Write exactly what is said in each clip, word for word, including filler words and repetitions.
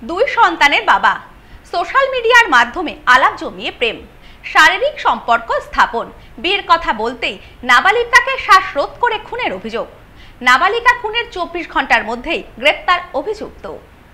দুই সন্তানের বাবা, সোশ্যাল মিডিয়ার মাধ্যমে আলাপ জমিয়ে প্রেম, শারীরিক সম্পর্ক স্থাপন, বিয়ের কথা বলতেই নাবালিকাকে শ্বাসরোধ করে খুনের অভিযোগ। নাবালিকা খুনের চব্বিশ ঘন্টার মধ্যেই গ্রেপ্তার অভিযুক্ত।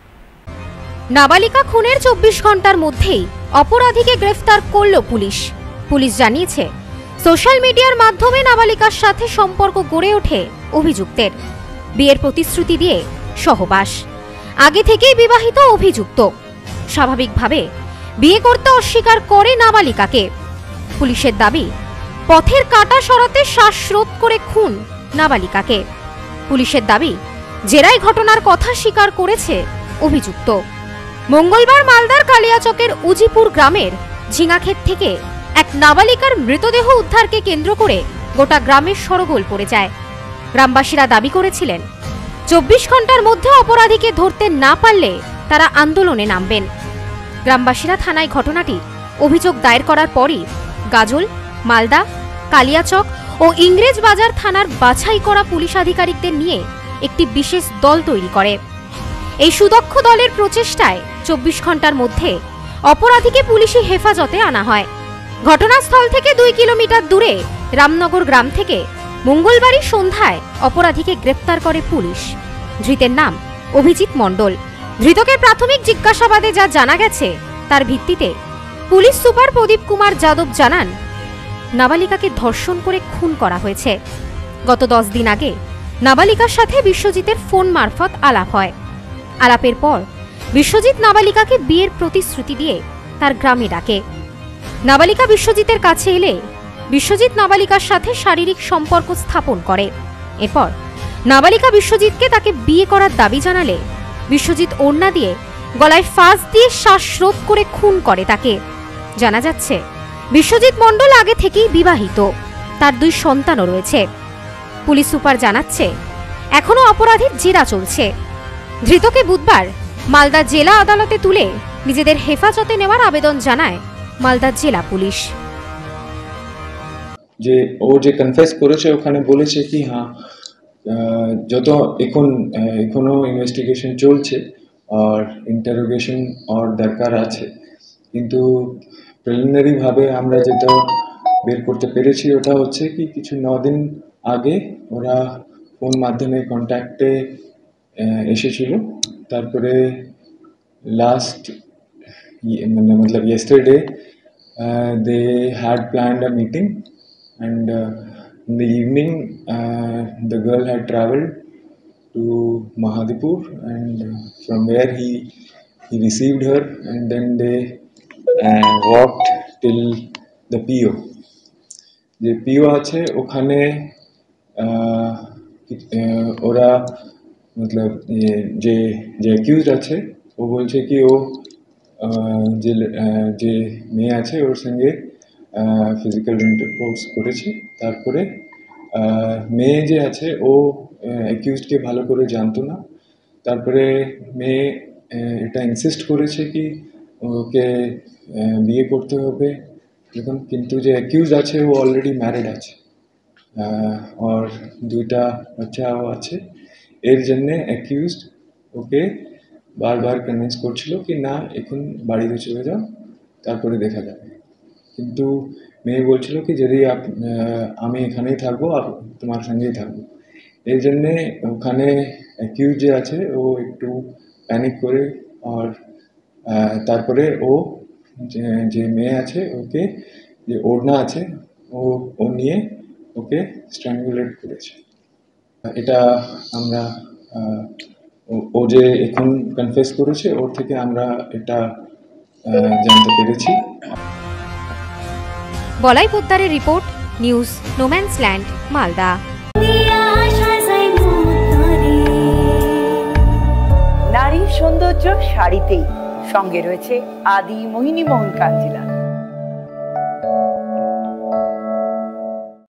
নাবালিকা খুনের চব্বিশ ঘন্টার মধ্যেই অপরাধীকে গ্রেফতার করল পুলিশ। পুলিশ জানিয়েছে, সোশ্যাল মিডিয়ার মাধ্যমে নাবালিকার সাথে সম্পর্ক গড়ে ওঠে অভিযুক্তের। বিয়ের প্রতিশ্রুতি দিয়ে সহবাস, আগে থেকেই বিবাহিত অভিযুক্ত। স্বাভাবিকভাবে বিয়ে করতে অস্বীকার করে নাবালিকাকে। পুলিশের দাবি, পথের কাঁটা সরাতে শ্বাসরোধ করে খুন নাবালিকাকে। পুলিশের দাবি, জেরায় ঘটনার কথা স্বীকার করেছে অভিযুক্ত। মঙ্গলবার মালদার কালিয়াচকের উজিপুর গ্রামের ঝিঙাক্ষেত থেকে এক নাবালিকার মৃতদেহ উদ্ধারকে কেন্দ্র করে গোটা গ্রামের শোরগোল পড়ে যায়। গ্রামবাসীরা দাবি করেছিলেন, চব্বিশ ঘন্টার মধ্যে অপরাধীকে ধরতে না পারলে তারা আন্দোলনে নামবেন। গ্রামবাসীরা থানায় ঘটনাটির অভিযোগ দায়ের করার পরই গাজল, মালদা, কালিয়াচক ও ইংরেজ বাজার থানার বাছাই করা পুলিশ আধিকারিকদের নিয়ে একটি বিশেষ দল তৈরি করে। এই সুদক্ষ দলের প্রচেষ্টায় চব্বিশ ঘন্টার মধ্যে অপরাধীকে পুলিশি হেফাজতে আনা হয়। ঘটনাস্থল থেকে দুই কিলোমিটার দূরে রামনগর গ্রাম থেকে মঙ্গলবারই সন্ধ্যায় অপরাধীকে গ্রেপ্তার করে পুলিশ। ধৃতের নাম অভিজিৎ মণ্ডল। ধৃতকে প্রাথমিক জিজ্ঞাসাবাদে যা জানা গেছে তার ভিত্তিতে পুলিশ সুপার প্রদীপ কুমার যাদব জানান, নাবালিকাকে ধর্ষণ করে খুন করা হয়েছে। গত দশ দিন আগে নাবালিকার সাথে বিশ্বজিতের ফোন মারফত আলাপ হয়। আলাপের পর বিশ্বজিৎ নাবালিকাকে বিয়ের প্রতিশ্রুতি দিয়ে তার গ্রামে ডাকে। নাবালিকা বিশ্বজিতের কাছে এলে বিশ্বজিৎ নাবালিকার সাথে শারীরিক সম্পর্ক স্থাপন করে। এরপর নাবালিকা বিশ্বজিৎকে তাকে বিয়ে করার দাবি জানালে বিশ্বজিৎ ওড়না দিয়ে গলায় ফাঁস দিয়ে শ্বাসরোধ করে খুন করে তাকে। জানা যাচ্ছে, বিশ্বজিৎ মণ্ডল আগে থেকেই বিবাহিত, তার দুই সন্তানও রয়েছে। পুলিশ সুপার জানাচ্ছে, এখনো অপরাধীর জেরা চলছে। ধৃতকে বুধবার মালদা জেলা আদালতে তুলে নিজেদের হেফাজতে নেওয়ার আবেদন জানায় মালদা জেলা পুলিশ। যে ও যে কনফেস করেছে ওখানে বলেছে কি হ্যাঁ যত এখন এখনো ইনভেস্টিগেশন চলছে আর ইন্টারোগেশন আর দরকার আছে, কিন্তু প্রিলিমিনারি ভাবে আমরা যেটা বের করতে পেরেছি ওটা হচ্ছে কি কিছু ন দিন আগে ওরা ফোন মাধ্যমে কন্ট্যাক্টে এসেছিল। তারপরে লাস্ট মানে মতলব yesterday they had planned a meeting and uh, in the evening uh, the girl had traveled to Mahadipur and uh, from where he he received her and then they uh, walked till the P O. যে P O আছে ওখানে ওরা মতলব যে যে accused আছে ও বলছে কি ও যে যে মেয়ে আছে ওর সঙ্গে ফিজিক্যাল ইন্টারকোর্স করেছে। তারপরে মেয়ে যে আছে ও অ্যাকিউজডকে ভালো করে জানতো না। তারপরে মেয়ে এটা ইনসিস্ট করেছে কি ওকে বিয়ে করতে হবে, এখন কিন্তু যে অ্যাকিউজ আছে ও অলরেডি ম্যারিড আছে আর দুইটা বাচ্চাও আছে। এর জন্যে অ্যাকিউজড ওকে বারবার কনভিন্স করছিল কি না এখন বাড়িতে চলে যাও, তারপরে দেখা যাবে। কিন্তু মেয়ে বলছিল কি যদি আমি এখানেই থাকবো আর তোমার সঙ্গেই থাকবো। এই জন্যে ওখানে অ্যাকিউজ যে আছে ও একটু প্যানিক করে আর তারপরে ও যে মেয়ে আছে ওকে যে ওড়না আছে ও ও নিয়ে ওকে স্ট্র্যাঙ্গুলেট করেছে। এটা আমরা ও যে এখন কনফেস করেছে ওর থেকে আমরা এটা জানতে পেরেছি। বলাই পোদ্দারের রিপোর্ট, নিউজ নোম্যান্সল্যান্ড, মালদা। নারীর সৌন্দর্য শাড়িতেই, সঙ্গে রয়েছে আদি মোহিনী মোহন কাঞ্জিলা।